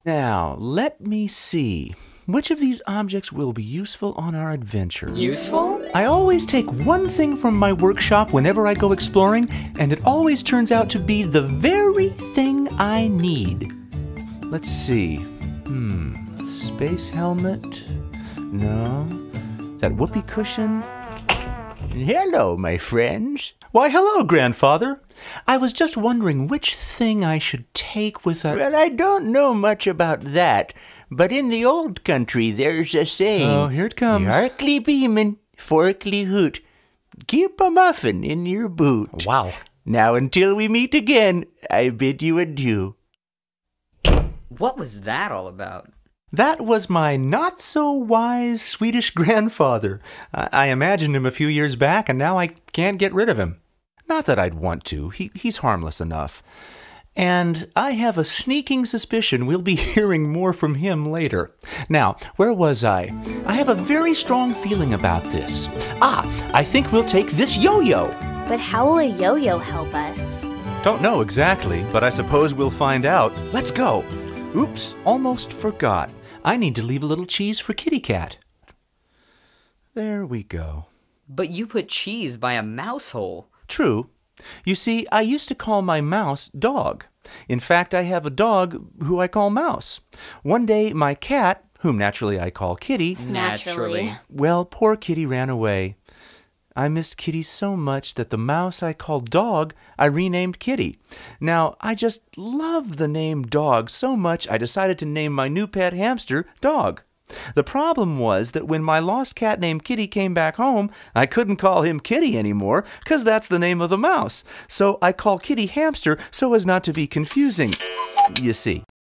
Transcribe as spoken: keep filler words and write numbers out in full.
Now, let me see. Which of these objects will be useful on our adventure? Useful? I always take one thing from my workshop whenever I go exploring, and it always turns out to be the very thing I need. Let's see. Hmm. Space helmet? No. That whoopee cushion? Hello, my friends. Why, hello, Grandfather. I was just wondering which thing I should take with a... Well, I don't know much about that, but in the old country there's a saying. Oh, here it comes. Yarkly beamin', forkly hoot. Keep a muffin in your boot. Wow. Now, until we meet again, I bid you adieu. What was that all about? That was my not-so-wise Swedish grandfather. I, I imagined him a few years back, and now I can't get rid of him. Not that I'd want to. He, he's harmless enough. And I have a sneaking suspicion we'll be hearing more from him later. Now, where was I? I have a very strong feeling about this. Ah, I think we'll take this yo-yo. But how will a yo-yo help us? Don't know exactly, but I suppose we'll find out. Let's go. Oops, almost forgot. I need to leave a little cheese for Kitty Cat. There we go. But you put cheese by a mouse hole. True. You see, I used to call my mouse Dog. In fact, I have a dog who I call Mouse. One day, my cat, whom naturally I call Kitty... Naturally. Well, poor Kitty ran away. I missed Kitty so much that the mouse I called Dog, I renamed Kitty. Now, I just love the name Dog so much I decided to name my new pet hamster Dog. The problem was that when my lost cat named Kitty came back home, I couldn't call him Kitty anymore, because that's the name of the mouse. So I call Kitty Hamster so as not to be confusing, you see.